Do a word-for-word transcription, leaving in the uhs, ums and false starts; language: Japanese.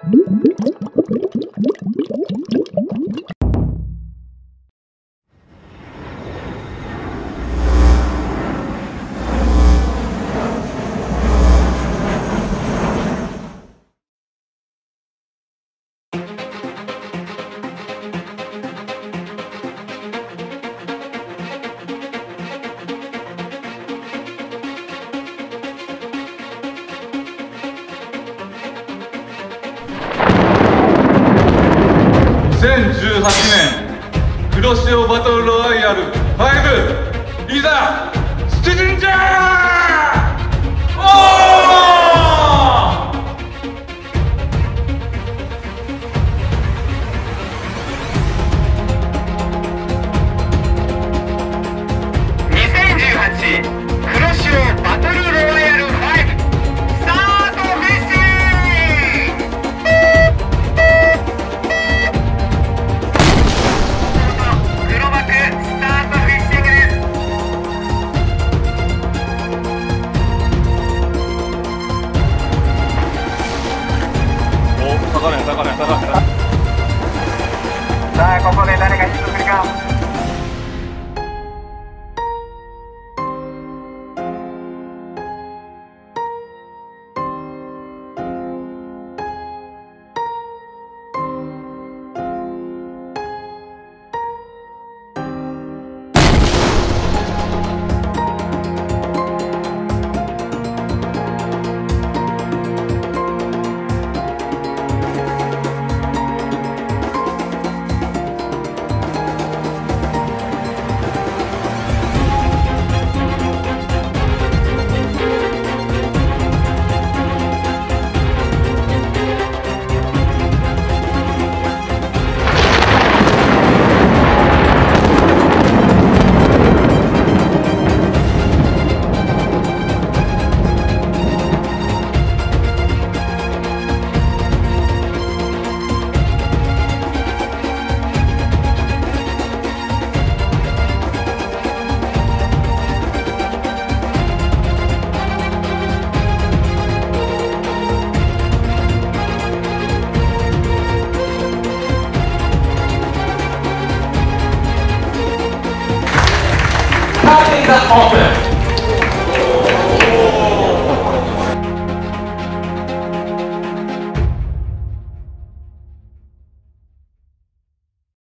にせんじゅうはちねん黒潮バトルロワイヤルファイブ、いざ出陣じゃー。おーにせんじゅうはち黒潮バトルロワイヤルファイブスタートフィッシング。さあ、ここで誰がヒットするか。オープン。